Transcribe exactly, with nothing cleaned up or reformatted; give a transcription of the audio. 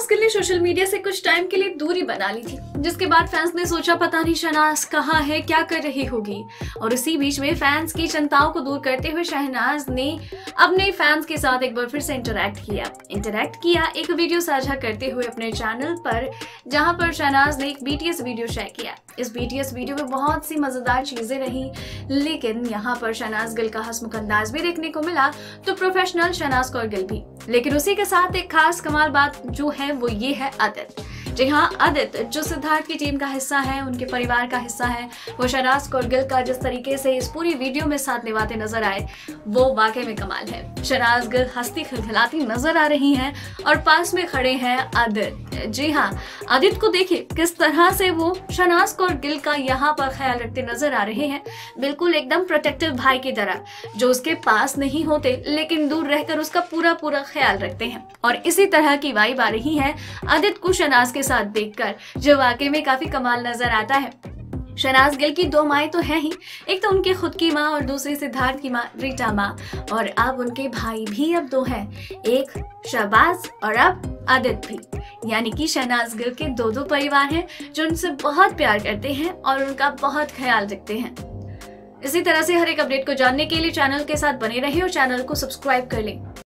शहनाज गिल ने social media से कुछ टाइम के लिए दूरी बना ली थी, जिसके बाद फैंस ने सोचा पता नहीं शहनाज कहाँ है, क्या कर रही होगी। और इसी बीच में फैंस की चिंताओं को दूर करते हुए शहनाज ने अपने फैंस के साथ एक बार फिर से इंटरैक्ट किया इंटरैक्ट किया एक वीडियो साझा करते हुए अपने चैनल पर, जहां पर शहनाज ने एक बीटीएस वीडियो शेयर किया। इस बीटीएस वीडियो में बहुत सी मजेदार चीजें रही, लेकिन यहाँ पर शहनाज गिल का हंसमुख अंदाज भी देखने को मिला, तो प्रोफेशनल शहनाज कौर गिल भी। लेकिन उसी के साथ एक खास कमाल बात जो है वो ये है आदित्य। जी हाँ, आदित्य जो सिद्धार्थ की टीम का हिस्सा है, उनके परिवार का हिस्सा है, वो शहनाज कौर गिल का जिस तरीके से इस पूरी वीडियो में साथ निभाते नजर आए वो वाकई में कमाल है। शहनाज गिल हंसती खिलखिलाती नजर आ रही हैं और पास में खड़े हैं आदित्य। जी हाँ, आदित्य को देखिए किस तरह से वो शहनाज कौर गिल का यहाँ पर ख्याल रखते नजर आ रहे हैं, बिल्कुल एकदम प्रोटेक्टिव भाई की तरह, जो उसके पास नहीं होते लेकिन दूर रहकर उसका पूरा पूरा ख्याल रखते हैं। और इसी तरह की वाइब आ रही है आदित्य को शहनाज के साथ देखकर, जो वाकई में काफी कमाल नजर आता है। शहनाज गिल की दो माएँ तो हैं ही, एक तो उनकी खुद की माँ और दूसरी सिद्धार्थ की माँ रीटा माँ, और अब उनके भाई भी अब दो हैं, एक शहबाज और अब आदित्य भी। यानी कि शहनाज गिल के दो दो परिवार हैं जो उनसे बहुत प्यार करते हैं और उनका बहुत ख्याल रखते हैं। इसी तरह से हर एक अपडेट को जानने के लिए चैनल के साथ बने रहिए और चैनल को सब्सक्राइब कर लें।